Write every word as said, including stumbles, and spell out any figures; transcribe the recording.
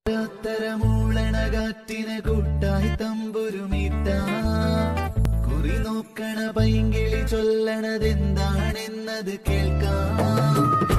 മൂളണകാറ്റിന് കൂട്ടായി തമ്പുരുമീട്ട കുറി നോക്കണ പൈങ്കിളി ചൊല്ലണതെന്താണെന്നത് കേൾക്കാം.